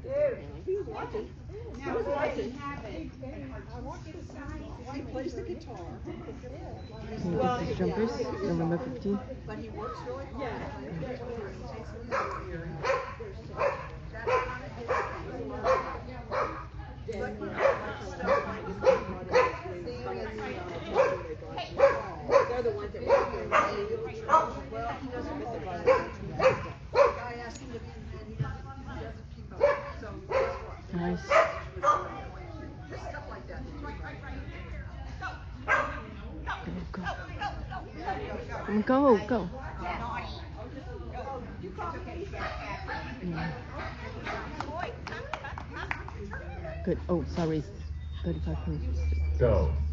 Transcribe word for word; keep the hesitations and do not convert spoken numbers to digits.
He was watching. He was watching. He plays the guitar. Can you get these jumpers? November fifteenth? But he works really hard. They're the ones that work here. Well, he doesn't miss it by the guy asked him to be in the and he doesn't keep up. So guess what? Nice. Just stuff like that. Go, go. Go, go. Mm. Good. Oh, sorry. thirty-five minutes. Go.